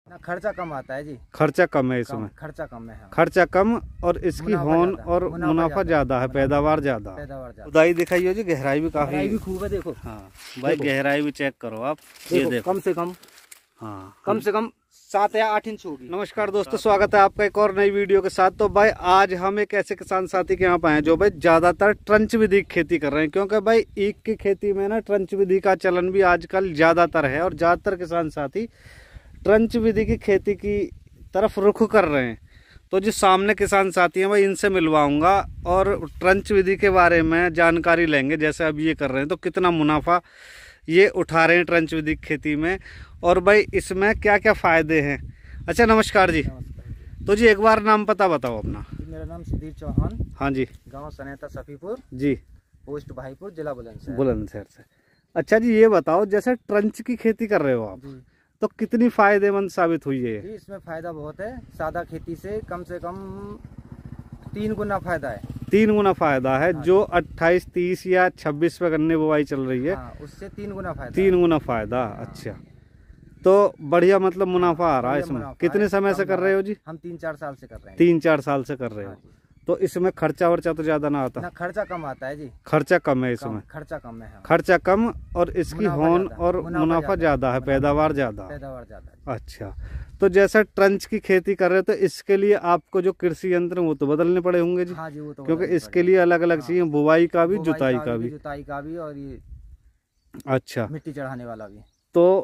ना खर्चा कम आता है जी। खर्चा कम है इसमें, खर्चा कम है। हाँ। खर्चा कम और इसकी होन और मुनाफा ज्यादा है, पैदावार ज्यादा। खुदाई दिखाइए जी, गहराई भी काफी भी खूब है। देखो हाँ भाई, गहराई भी चेक करो आप, ये देखो कम से कम, हाँ कम से कम 7 या 8 इंच होगी। नमस्कार दोस्तों, स्वागत है आपका एक और नई वीडियो के साथ। तो भाई आज हम एक ऐसे किसान साथी के यहाँ पे हैं जो भाई ज्यादातर ट्रंच विधि की खेती कर रहे हैं, क्योंकि भाई ईख की खेती में ना ट्रंच विधि का चलन भी आजकल ज्यादातर है और ज्यादातर किसान साथी ट्रंच विधि की खेती की तरफ रुख कर रहे हैं। तो जो सामने किसान साथी हैं भाई, इनसे मिलवाऊंगा और ट्रंच विधि के बारे में जानकारी लेंगे। जैसे अब ये कर रहे हैं तो कितना मुनाफा ये उठा रहे हैं ट्रंच विधि की खेती में, और भाई इसमें क्या क्या फायदे हैं। अच्छा नमस्कार जी। तो जी एक बार नाम पता बताओ अपना। मेरा नाम सुधीर चौहान। हाँ जी। गांव सनेता सफीपुर जी, पोस्ट भाईपुर, जिला बुलंदशहर। बुलंदशहर से। अच्छा जी, ये बताओ जैसे ट्रंच की खेती कर रहे हो आप, तो कितनी फायदेमंद साबित हुई है जी? इसमें फायदा बहुत है। सादा खेती से कम 3 गुना फायदा है। 3 गुना फायदा है। जो 28, 30 या 26 पे गन्ने बुवाई चल रही है, उससे 3 गुना फायदा। 3 गुना फायदा। अच्छा, तो बढ़िया मतलब मुनाफा आ रहा है इसमें। कितने समय से कर रहे हो जी? हम 3-4 साल से कर रहे हैं। 3-4 साल से कर रहे हो। तो इसमें खर्चा वर्चा तो ज्यादा ना आता? ना खर्चा कम आता है जी। खर्चा कम है इसमें, खर्चा कम है। खर्चा कम और इसकी होन और मुनाफा ज्यादा है, पैदावार ज्यादा। अच्छा, तो जैसा ट्रंच की खेती कर रहे हो तो इसके लिए आपको जो कृषि यंत्र वो तो बदलने पड़े होंगे जी? हाँ जी, वो तो क्योंकि इसके लिए अलग अलग चाहिए, बुवाई का भी, जुताई का भी और ये अच्छा मिट्टी चढ़ाने वाला भी। तो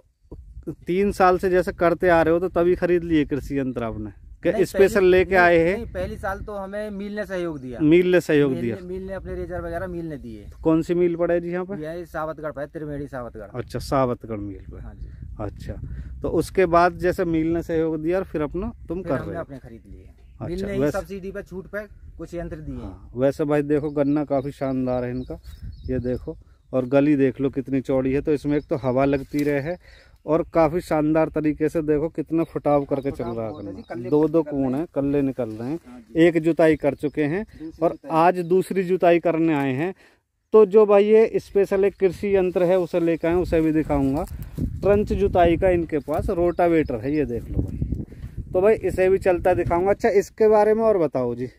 3 साल से जैसे करते आ रहे हो तो तभी खरीद लिए कृषि यंत्र आपने, स्पेशल लेके आए हैं? पहली साल तो हमें मील ने सहयोग दिया। मील ने सहयोग दिया? मील ने अपने रेजर वगैरह मील ने दिए। तो कौन सी मील पड़े जी यहाँ पे? यही सावतगढ़ पे, त्रिवेणी सावतगढ़। अच्छा, सावतगढ़ मील पे। हाँ जी। अच्छा, तो उसके बाद जैसे मील ने सहयोग दिया और फिर अपना तुम कर रहे हो? अपने खरीद लिए। अच्छा, मील ने सब्सिडी पे, छूट पे कुछ यंत्र दिए। हाँ, वैसे भाई देखो गन्ना काफी शानदार है इनका, ये देखो, और गली देख लो कितनी चौड़ी है। तो इसमें एक तो हवा लगती रहे और काफी शानदार तरीके से देखो कितना फुटाव करके चल रहा है गन्ना। 2-2 कूण है, कल्ले निकल रहे हैं। एक जुताई कर चुके हैं और आज दूसरी जुताई करने आए हैं। तो जो भाई ये स्पेशल एक कृषि यंत्र है उसे लेकर आए, उसे भी दिखाऊंगा। ट्रंच जुताई का इनके पास रोटावेटर है, ये देख लो भाई। तो भाई इसे भी चलता दिखाऊंगा। अच्छा, इसके बारे में और बताओ जी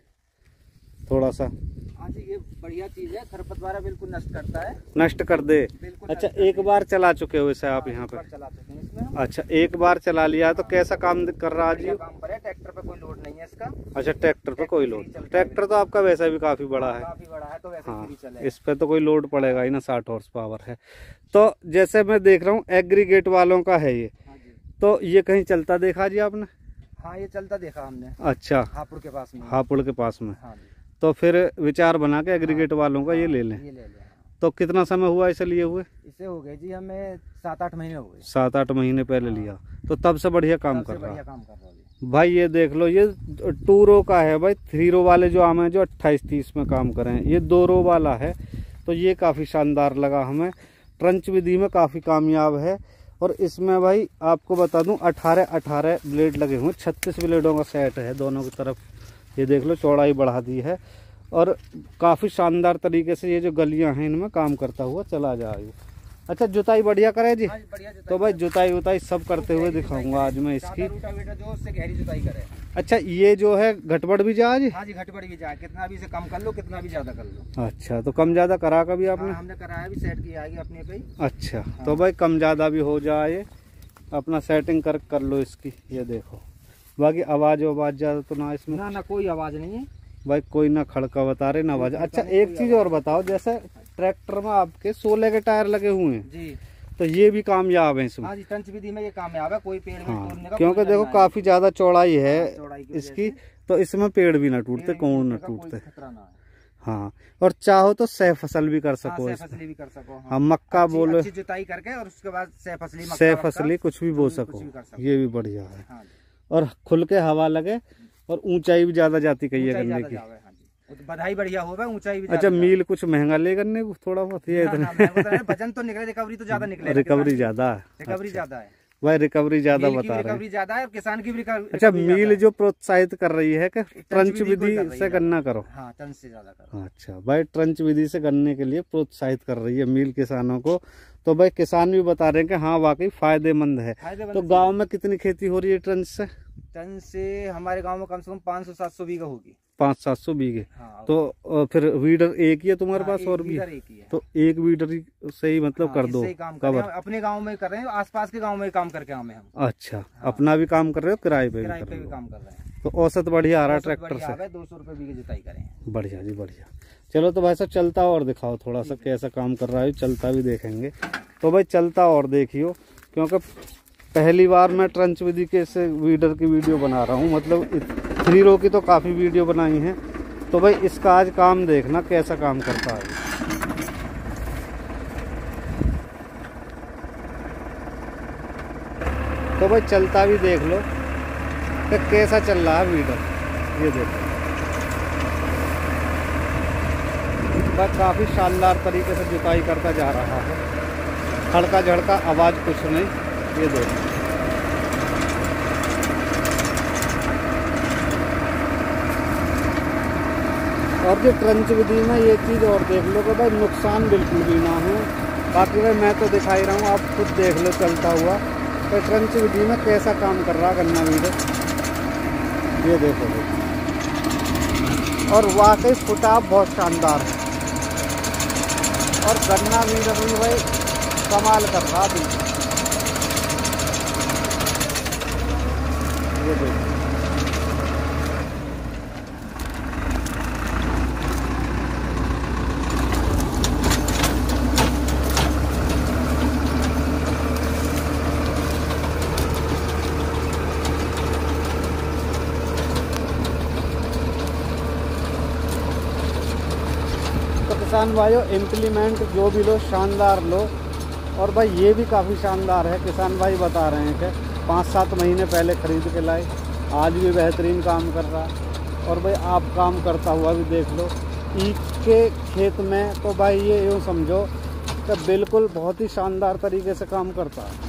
थोड़ा सा। हाँ जी, ये बढ़िया चीज है। खरपतवार बिल्कुल नष्ट करता है, नष्ट कर दे। अच्छा, एक बार चला चुके हो इसे आप यहाँ पे? चला चुके हैं इसमें। अच्छा, एक बार चला लिया तो कैसा काम कर रहा है जी? काम पर है। ट्रैक्टर पे कोई लोड नहीं है इसका। अच्छा, ट्रैक्टर पे कोई लोड? ट्रैक्टर तो आपका वैसा भी काफी बड़ा है। काफी बड़ा है, तो वैसे हाँ, फ्री चले। इस पे तो कोई लोड पड़ेगा ही ना, 60 हॉर्स पावर है। तो जैसे मैं देख रहा हूँ एग्रीगेट वालों का है ये। तो ये कहीं चलता देखा जी आपने? हाँ, ये चलता देखा हमने। अच्छा, हापुड़ के पास में। हापुड़ के पास में। हाँ जी। तो फिर विचार बना के एग्रीगेट वालों का ये ले लें। ये ले लें। तो कितना समय हुआ इसे लिए हुए? इसे हो गए जी हमें 7-8 महीने हो गए। 7-8 महीने पहले लिया, तो तब से बढ़िया काम कर रहा है है भाई। ये देख लो, ये 2 रो का है भाई। 3 रो वाले जो आम है जो 28-30 में काम करें, ये 2 रो वाला है। तो ये काफ़ी शानदार लगा हमें। ट्रंच विधि में काफ़ी कामयाब है। और इसमें भाई आपको बता दूं 18 ब्लेड लगे हुए, 36 ब्लेडों का सेट है दोनों की तरफ। ये देख लो, चौड़ाई बढ़ा दी है और काफ़ी शानदार तरीके से ये जो गलियां हैं इनमें काम करता हुआ चला जाए। अच्छा, जुताई बढ़िया करे जी? तो भाई जुताई उताई सब करते हुए दिखाऊंगा आज मैं इसकी। जो उससे गहरी जुताई करे। अच्छा, ये जो है घटबड़ भी जा जी? हाँ जी, घटबड़ भी जा। कितना भी इसे कम कर लो, कितना भी ज्यादा कर लो। अच्छा, तो कम ज्यादा करा कभी आपने? हमने कराया भी, सेट किया है अपने पे। अच्छा, तो भाई कम ज्यादा भी हो जाए, अपना सेटिंग कर लो इसकी। ये देखो, बाकी आवाज ज्यादा तो ना इसमें? ना, कोई आवाज नहीं है भाई, कोई ना खड़का बता रहे ना आवाज। अच्छा, एक चीज और बताओ, जैसे ट्रैक्टर में आपके 16 के टायर लगे हुए हैं जी, तो ये भी कामयाब है इसमें? हाँ जी, ट्रंच विधि में ये कामयाब है। कोई पेड़ हाँ, क्योंकि देखो काफी ज्यादा चौड़ाई है इसकी, तो इसमें पेड़ भी ना टूटते, कौन ना टूटते। हाँ, और चाहो तो सह फसल भी कर सको। फसली भी कर सको। हाँ, मक्का बोलो, जुताई करके और उसके बाद सह फसली कुछ भी बो सको। ये भी बढ़िया है। और खुल के हवा लगे और ऊंचाई भी ज्यादा जाती कही है गन्ने की। बधाई बढ़िया हो, ऊंचाई भी। अच्छा, मील कुछ महंगा ले गन्ने को थोड़ा बहुत? ये वजन तो निकले, रिकवरी तो ज्यादा निकले। रिकवरी ज्यादा है। रिकवरी ज्यादा है। भाई रिकवरी ज्यादा बता रहे हैं। रिकवरी ज्यादा है और किसान की भी रिकवरी। अच्छा, मील जो प्रोत्साहित कर रही है कि ट्रंच विधि से गन्ना करो। हाँ, ट्रंच से ज्यादा करो। अच्छा भाई, ट्रंच विधि से गन्ने के लिए प्रोत्साहित कर रही है मील किसानों को। तो भाई किसान भी बता रहे हैं कि हाँ वाकई फायदेमंद है। तो गांव में कितनी खेती हो रही है ट्रंच से? ट्रंच से हमारे गांव में कम से कम 500-700 बीघा होगी। 500-700 बीघे। हाँ, तो फिर वीडर एक ही है तुम्हारे पास? और भी एक ही है। तो एक वीडर से ही मतलब कर दो कवर। अपने गांव में कर रहे हैं, आसपास के गांव में काम करके आए हम। अच्छा, अपना भी काम कर रहे हो, किराए पे भी काम कर रहे हैं। तो औसत बढ़िया आ रहा ट्रैक्टर से? 200 रुपए बीघे जुताई करें। बढ़िया जी, बढ़िया। चलो तो भाई साहब चलता और दिखाओ थोड़ा सा कैसा काम कर रहा है, चलता भी देखेंगे। तो भाई चलता और देखियो, क्योंकि पहली बार मैं ट्रंच विधि के से वीडर की वीडियो बना रहा हूँ। मतलब 3 रो की तो काफ़ी वीडियो बनाई है। तो भाई इसका आज काम देखना कैसा काम करता है। तो भाई चलता भी देख लो कि कैसा चल रहा है वीडर। ये देखो भाई काफ़ी शानदार तरीके से जुताई करता जा रहा है। हड़का झड़का आवाज़ कुछ नहीं। ये देखो और जो ट्रंच विधि में ये चीज़ और देख लो कि भाई नुकसान बिल्कुल भी ना हो। बाकी भाई मैं तो दिखा ही रहा हूँ, आप खुद देख लो चलता हुआ तो ट्रंच विधि में कैसा काम कर रहा गन्ना वीडर। ये देखो और वाकई फुटाव बहुत शानदार है और गन्ना वीडर भी भाई कमाल कर रहा बिल्कुल। ये देखो किसान भाइयों, इम्प्लीमेंट जो भी लो शानदार लो। और भाई ये भी काफ़ी शानदार है। किसान भाई बता रहे हैं कि 5-7 महीने पहले ख़रीद के लाए, आज भी बेहतरीन काम कर रहा है। और भाई आप काम करता हुआ भी देख लो ईख के खेत में। तो भाई ये यूँ समझो कि बिल्कुल बहुत ही शानदार तरीके से काम करता है।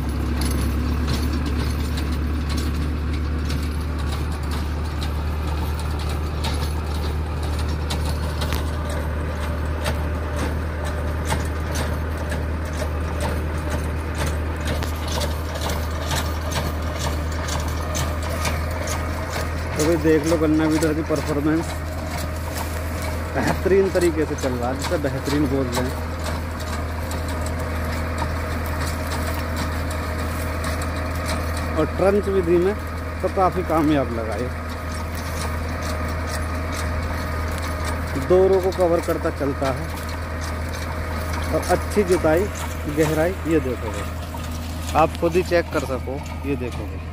तो भाई देख लो गन्ना वीडर की परफॉर्मेंस बेहतरीन तरीके से चल रहा है, जिसे बेहतरीन बोल रहे हैं। और ट्रंच विधि में तो काफ़ी कामयाब लगा ये। 2 रो को कवर करता चलता है और अच्छी जुताई गहराई। ये देखो भाई, आप खुद ही चेक कर सको। ये देखो भाई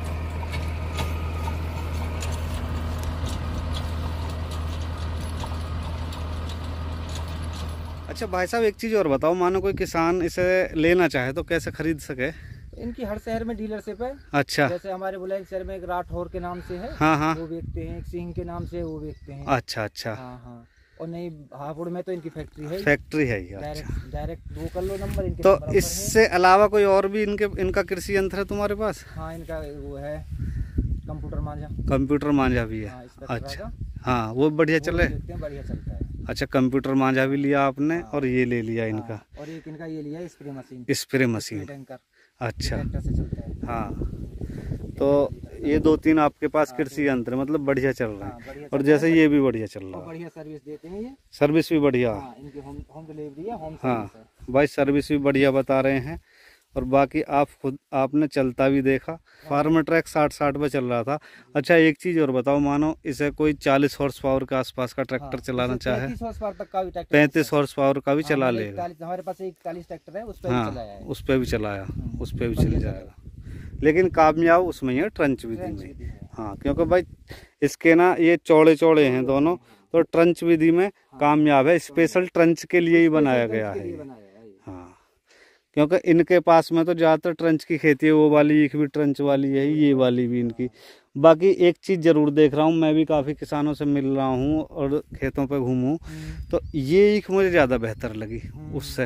अच्छा भाई साहब, एक चीज़ और बताओ, मानो कोई किसान इसे लेना चाहे तो कैसे खरीद सके? इनकी हर शहर में डीलरशिप है। अच्छा, जैसे हमारे बुलंदशहर में एक राठौर के नाम से है। हाँ हाँ, वो बेचते हैं। एक सिंह के नाम से वो बेचते हैं। अच्छा अच्छा, हाँ हाँ। और नहीं, हापुड़ में तो इनकी फैक्ट्री है। फैक्ट्री है ये। अच्छा, डायरेक्ट वो कर लो नंबर इनके। तो इससे अलावा कोई और भी इनका कृषि यंत्र है तुम्हारे पास? हाँ, इनका वो है कंप्यूटर मांझा। कंप्यूटर मांझा भी है? हाँ, अच्छा, हाँ वो बढ़िया चले। बढ़िया चलता है। अच्छा, कंप्यूटर मांझा भी लिया आपने। हाँ, और ये ले लिया इनका। हाँ, और एक इनका ये लिया spray machine. Spray machine, tanker. अच्छा, ट्रैक्टर से चलता है। हाँ, तो ये 2-3 आपके पास कृषि यंत्र मतलब बढ़िया चल रहा है। और जैसे ये भी बढ़िया चल रहा है। बढ़िया सर्विस देते हैं ये। सर्विस भी बढ़िया। हाँ, इनकी होम डिलीवरी है। होम हाँ सर्विस है भाई, सर्विस भी बढ़िया बता रहे हैं। और बाकी आपने चलता भी देखा। फार्मर ट्रैक 60 पे चल रहा था। अच्छा, एक चीज़ और बताओ, मानो इसे कोई 40 हॉर्स पावर के आसपास का ट्रैक्टर चलाना चाहे, 35 हॉर्स पावर तक का भी ट्रैक्टर, 35 हॉर्स पावर का भी चला लेगा। हमारे पास एक 40 ट्रैक्टर है, उस पर भी चलाया है। उस पर भी चलाया, उस पर भी चल जाएगा। लेकिन कामयाब उसमें है ट्रंच विधि में। हाँ, क्योंकि भाई इसके ना ये चौड़े चौड़े हैं दोनों, तो ट्रंच विधि में कामयाब है। स्पेशल ट्रंच के लिए ही बनाया गया है। हाँ, क्योंकि इनके पास में तो ज़्यादातर ट्रंच की खेती है। वो वाली ईख भी ट्रंच वाली है, ये वाली भी इनकी। बाकी एक चीज़ ज़रूर देख रहा हूँ, मैं भी काफ़ी किसानों से मिल रहा हूँ और खेतों पे घूमूँ, तो ये ईख मुझे ज़्यादा बेहतर लगी उससे।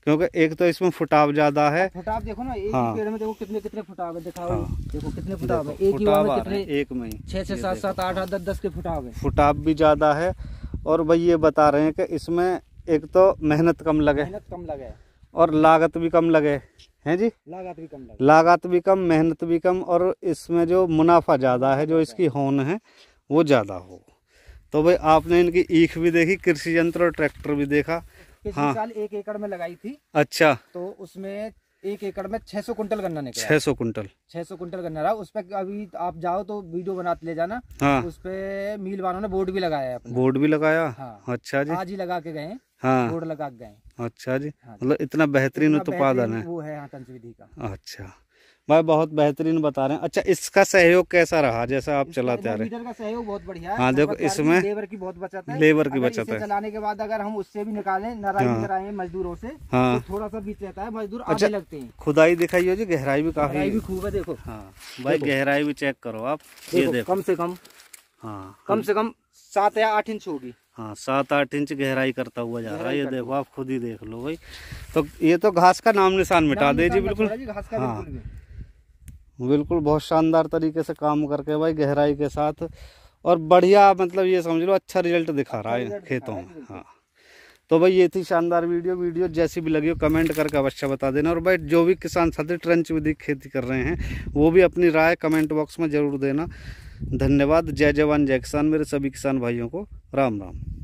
क्योंकि एक तो इसमें फुटाव ज्यादा है। फुटाव देखो ना, एक हाँ। ही पेड़ में देखो कितने कितने फुटाव है, दिखाओ। हाँ। देखो कितने फुटाव है, एक ही फुटाव में आ कितने, रहे हैं एक में ही 6 7 7 8 8 10 10 के फुटाव है। फुटाव भी ज्यादा है। और भाई ये बता रहे हैं कि इसमें एक तो मेहनत कम लगे, मेहनत कम लगे और लागत भी कम लगे, हैं जी। लागत भी कम लगे, लागत भी कम, मेहनत भी कम, और इसमें जो मुनाफा ज़्यादा है, जो इसकी होन है वो ज़्यादा हो। तो भाई आपने इनकी ईख भी देखी, कृषि यंत्र और ट्रैक्टर भी देखा। पिछले साल 1 एकड़ में लगाई थी। अच्छा। तो उसमें 1 एकड़ में 600 कुंटल गन्ना निकला। 600 कुंटल 600 कुंटल गन्ना रहा। उस पर अभी आप जाओ तो वीडियो बनाते ले जाना। हाँ। उस पे मिल वालों ने बोर्ड भी लगाया है अपना। बोर्ड भी लगाया। हाँ। अच्छा जी। आज ही लगा के गए। हाँ। बोर्ड लगा के गए। अच्छा जी। हाँ। मतलब इतना बेहतरीन उत्पादन है। वो है हाँ, तंत्र विधि का। अच्छा भाई, बहुत बेहतरीन बता रहे हैं। अच्छा, इसका सहयोग कैसा रहा जैसा आप चलाते आ रहे हैं? मीटर का सहयोग बहुत बढ़िया है। हाँ देखो, इसमें लेबर की बहुत बचत है। लेबर की अगर बचत इसे है। चलाने के बाद अगर हम उससे भी निकालें, नराई हाँ। कराएं मजदूरों से, हाँ। तो थोड़ा सा बीच रहता है, मजदूर अच्छा, आगे लगते हैं। खुदाई दिखाई हो जी, गहराई भी काफी। गहराई भी खूब है, देखो। हाँ भाई, गहराई भी चेक करो आप, ये देखो कम से कम, हाँ, कम से कम 7 या 8 इंच होगी। हाँ 7-8 इंच गहराई करता हुआ जा रहा है। ये देखो, आप खुद ही देख लो भाई। तो ये तो घास का नाम निशान मिटा दे जी, बिल्कुल। घास का हाँ बिल्कुल भी। बिल्कुल, बहुत शानदार तरीके से काम करके भाई, गहराई के साथ, और बढ़िया, मतलब ये समझ लो अच्छा रिजल्ट दिखा रहा है खेतों में। हाँ तो भाई ये थी शानदार वीडियो जैसी भी लगी हो कमेंट करके अवश्य बता देना। और भाई जो भी किसान साथी ट्रेंच विधि खेती कर रहे हैं वो भी अपनी राय कमेंट बॉक्स में जरूर देना। धन्यवाद। जय जवान जय किसान मेरे सभी किसान भाइयों को राम राम।